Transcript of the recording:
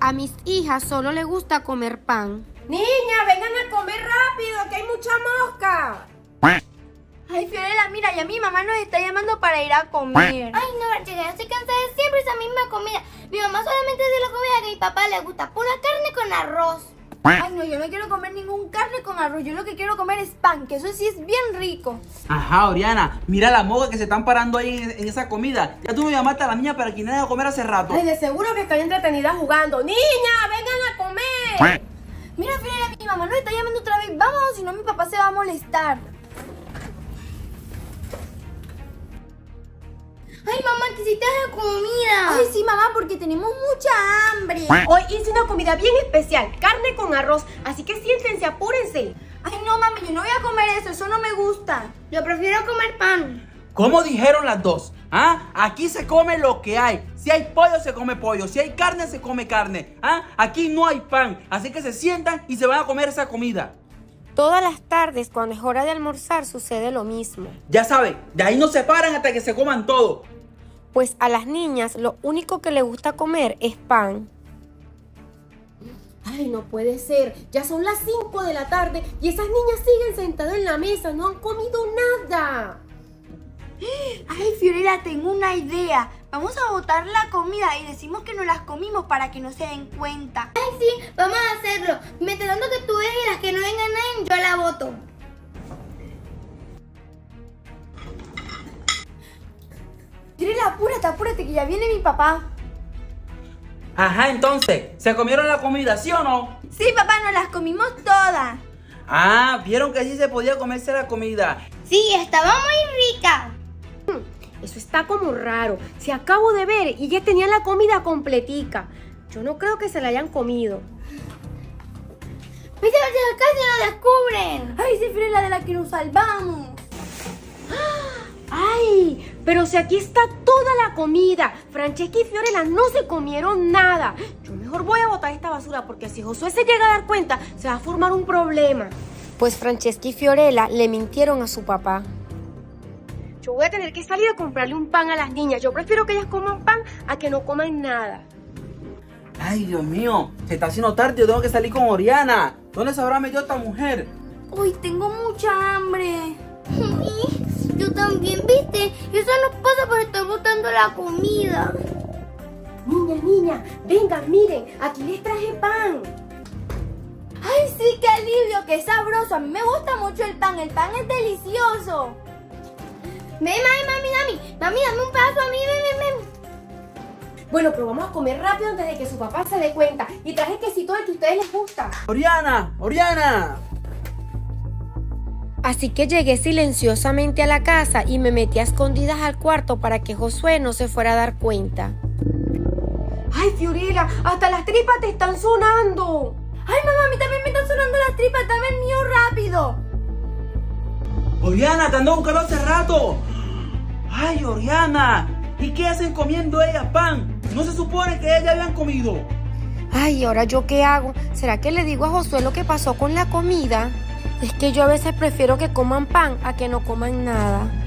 A mis hijas solo les gusta comer pan. Niña, vengan a comer rápido, que hay mucha mosca. Ay, Fiorella, mira, ya mi mamá nos está llamando para ir a comer. Ay, no, chica, yo estoy cansada de siempre esa misma comida. Mi mamá solamente hace la comida que a mi papá le gusta, pura carne con arroz. Ay, no, yo no quiero comer ningún carne con arroz. Yo lo que quiero comer es pan, que eso sí es bien rico. Ajá, Oriana, mira la moga que se están parando ahí en esa comida. Ya tú no llamaste a la niña para que vayan a comer hace rato. Ay, de seguro que están entretenidas jugando. Niña, vengan a comer. Mira, Fiorella, mi mamá nos está llamando otra vez. Vamos, si no mi papá se va a molestar. Ay, mamá, que hiciste la comida. Ay, sí, mamá, porque tenemos mucha hambre. Hoy hice una comida bien especial, carne con arroz. Así que siéntense, apúrense. Ay, no, mami, yo no voy a comer eso no me gusta. Yo prefiero comer pan. ¿Cómo dijeron las dos? ¿Ah? Aquí se come lo que hay. Si hay pollo, se come pollo. Si hay carne, se come carne. ¿Ah? Aquí no hay pan. Así que se sientan y se van a comer esa comida. Todas las tardes, cuando es hora de almorzar, sucede lo mismo. Ya saben, de ahí no se paran hasta que se coman todo. Pues a las niñas lo único que les gusta comer es pan. Ay, no puede ser. Ya son las 5 de la tarde y esas niñas siguen sentadas en la mesa. No han comido nada. Ay, Fiorella, tengo una idea. Vamos a botar la comida y decimos que nos las comimos para que no se den cuenta. Ay, sí, vamos a hacerlo. Mientras tanto que tú ves y las que no vengan nadie, yo la boto. Fiorella, apúrate, que ya viene mi papá. Ajá, entonces, ¿se comieron la comida, sí o no? Sí, papá, nos las comimos todas. Ah, vieron que así se podía comerse la comida. Sí, estaba muy rica. Eso está como raro. Si acabo de ver y ya tenían la comida completica. Yo no creo que se la hayan comido. Viste, casi lo descubren. Ay, sí, Fiorella, de la que nos salvamos. ¡Ay! Pero si aquí está toda la comida. Francesca y Fiorella no se comieron nada. Yo mejor voy a botar esta basura porque si Josué se llega a dar cuenta, se va a formar un problema. Pues Francesca y Fiorella le mintieron a su papá. Yo voy a tener que salir a comprarle un pan a las niñas. Yo prefiero que ellas coman pan a que no coman nada. Ay, Dios mío, se está haciendo tarde, yo tengo que salir con Oriana. ¿Dónde se habrá metido esta mujer? Uy, tengo mucha hambre. Yo también, ¿viste? Y eso nos pasa por estar botando la comida. Niña, vengan, miren, aquí les traje pan. Ay, sí, qué alivio, qué sabroso. A mí me gusta mucho el pan es delicioso. Ven, mami, dame un pedazo a mí, ven. Bueno, pero vamos a comer rápido antes de que su papá se dé cuenta. Y traje quesito del que a ustedes les gusta. Oriana. Así que llegué silenciosamente a la casa y me metí a escondidas al cuarto para que Josué no se fuera a dar cuenta. Ay, Fiorella, hasta las tripas te están sonando. Ay, mamá, a mí también me están sonando las tripas. Dame el mío rápido. Oriana, te ando buscando hace rato. Ay, Oriana, ¿y qué hacen comiendo ellas pan? ¿No se supone que ellas habían comido? Ay, ¿ahora yo qué hago? ¿Será que le digo a Josué lo que pasó con la comida? Es que yo a veces prefiero que coman pan a que no coman nada.